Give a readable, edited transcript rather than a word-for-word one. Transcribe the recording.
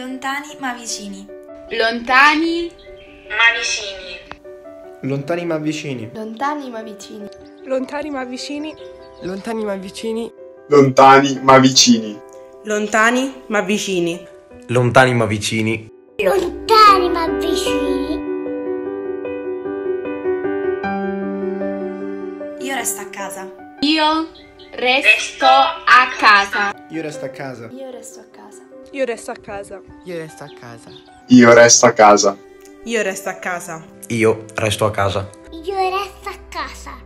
Lontani ma vicini. Lontani ma vicini. Lontani ma vicini. Lontani ma vicini. Lontani ma vicini. Lontani ma vicini. Lontani ma vicini. Lontani ma vicini. Lontani ma vicini. Lontani ma vicini. Io resto a casa. Io resto a casa. Io resto a casa. Io resto a casa. Io resto a casa. Io resto a casa. Io resto a casa. Io resto a casa. Io resto a casa. Io resto a casa.